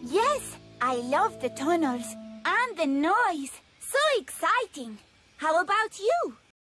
Yes, I love the tunnels and the noise. So exciting. How about you?